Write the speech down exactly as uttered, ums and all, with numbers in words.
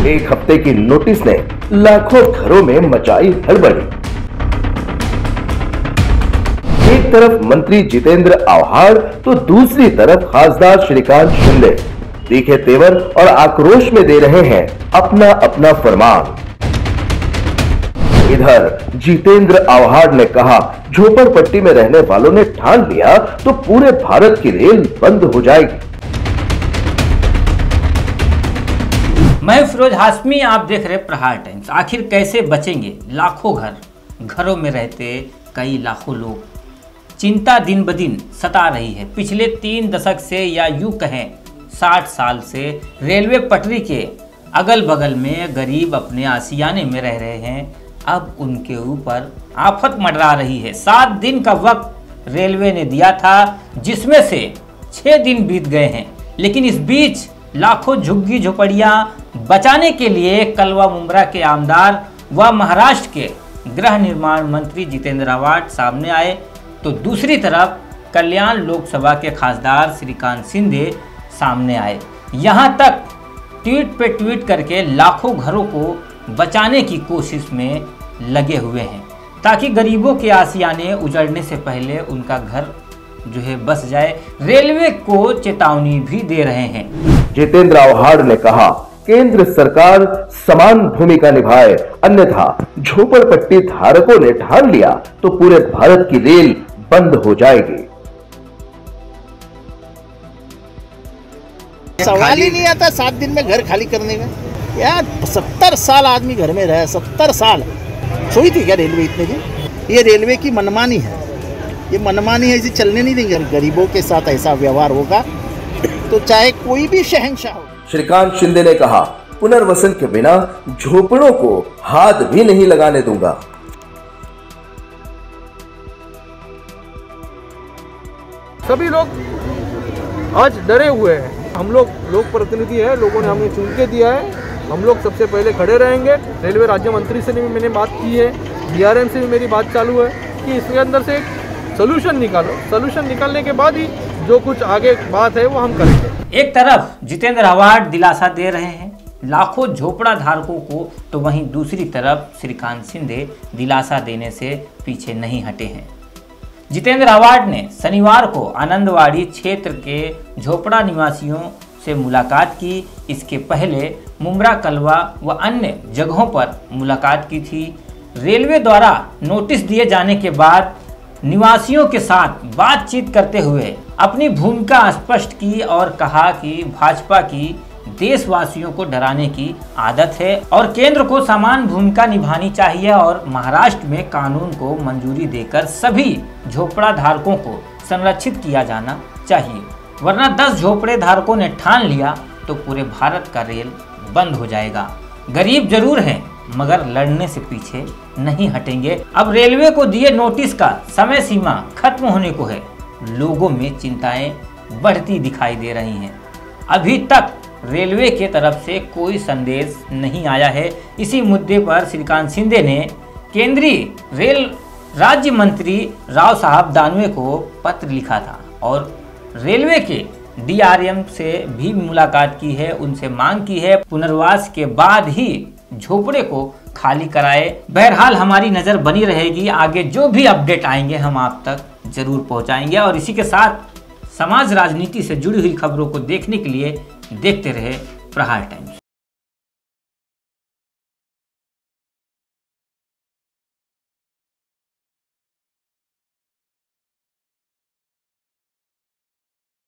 एक हफ्ते की नोटिस ने लाखों घरों में मचाई हड़बड़ी। एक तरफ मंत्री जितेंद्र आव्हाड तो दूसरी तरफ खासदार श्रीकांत शिंदे तीखे तेवर और आक्रोश में दे रहे हैं अपना अपना फरमान। इधर जितेंद्र आव्हाड ने कहा, झोपड़पट्टी में रहने वालों ने ठान लिया तो पूरे भारत की रेल बंद हो जाएगी। मैं फिरोज हाशमी, आप देख रहे प्रहार टाइम्स। आखिर कैसे बचेंगे लाखों घर? घरों में रहते कई लाखों लोग। चिंता दिन ब दिन सता रही है। पिछले तीन दशक से या यूं कहें साठ साल से रेलवे पटरी के अगल बगल में गरीब अपने आशियाने में रह रहे हैं। अब उनके ऊपर आफत मंडरा रही है। सात दिन का वक्त रेलवे ने दिया था, जिसमें से छः दिन बीत गए हैं, लेकिन इस बीच लाखों झुग्गी झोपड़ियां बचाने के लिए कलवा मुंब्रा के आमदार व महाराष्ट्र के गृह निर्माण मंत्री जितेंद्र आव्हाड सामने आए, तो दूसरी तरफ कल्याण लोकसभा के खासदार श्रीकांत शिंदे सामने आए। यहां तक ट्वीट पे ट्वीट करके लाखों घरों को बचाने की कोशिश में लगे हुए हैं, ताकि गरीबों के आशियाने उजड़ने से पहले उनका घर जो है बस जाए। रेलवे को चेतावनी भी दे रहे हैं। जितेंद्र आव्हाड ने कहा, केंद्र सरकार समान भूमिका निभाए, अन्यथा झोपड़पट्टी धारकों ने ठान लिया तो पूरे भारत की रेल बंद हो जाएगी। सवाल ही नहीं आता सात दिन में घर खाली करने का। यार सत्तर साल आदमी घर में रहे, सत्तर साल सोई थी क्या रेलवे इतने दिन? ये रेलवे की मनमानी है, ये मनमानी है, इसे चलने नहीं देंगे। गरीबों के साथ ऐसा व्यवहार होगा तो चाहे कोई भी शहंशाह हो। श्रीकांत शिंदे ने कहा, पुनर्वसन के बिना झोपड़ों को हाथ भी नहीं लगाने दूंगा। सभी लोग आज डरे हुए हैं। हम लोग लोक प्रतिनिधि है, लोगों ने हमें चुन के दिया है, हम लोग सबसे पहले खड़े रहेंगे। रेलवे राज्य मंत्री से भी मैंने बात की है, डीआरएम से भी मेरी बात चालू है कि इसके अंदर से एक सोल्यूशन निकालो। सोल्यूशन निकालने के बाद ही जो कुछ आगे बात है वो हम करेंगे। एक तरफ जितेंद्र आव्हाड दिलासा दे रहे हैं लाखों झोपड़ा धारकों को, तो वहीं दूसरी तरफ श्रीकांत शिंदे दिलासा देने से पीछे नहीं हटे हैं। जितेंद्र आव्हाड ने शनिवार को आनंदवाड़ी क्षेत्र के झोपड़ा निवासियों से मुलाकात की। इसके पहले मुंब्रा, कलवा व अन्य जगहों पर मुलाकात की थी। रेलवे द्वारा नोटिस दिए जाने के बाद निवासियों के साथ बातचीत करते हुए अपनी भूमिका स्पष्ट की और कहा कि भाजपा की देशवासियों को डराने की आदत है और केंद्र को समान भूमिका निभानी चाहिए और महाराष्ट्र में कानून को मंजूरी देकर सभी झोपड़ा धारकों को संरक्षित किया जाना चाहिए, वरना दस झोपड़े धारकों ने ठान लिया तो पूरे भारत का रेल बंद हो जाएगा। गरीब जरूर हैं मगर लड़ने से पीछे नहीं हटेंगे। अब रेलवे को दिए नोटिस का समय सीमा खत्म होने को है। लोगों में चिंताएं बढ़ती दिखाई दे रही हैं। अभी तक रेलवे के तरफ से कोई संदेश नहीं आया है। इसी मुद्दे पर श्रीकांत शिंदे ने केंद्रीय रेल राज्य मंत्री राव साहब दानवे को पत्र लिखा था और रेलवे के डीआरएम से भी मुलाकात की है। उनसे मांग की है पुनर्वास के बाद ही झोपड़े को खाली कराए। बहरहाल हमारी नज़र बनी रहेगी, आगे जो भी अपडेट आएंगे हम आप तक जरूर पहुंचाएंगे। और इसी के साथ समाज राजनीति से जुड़ी हुई खबरों को देखने के लिए देखते रहे प्रहार टाइम्स।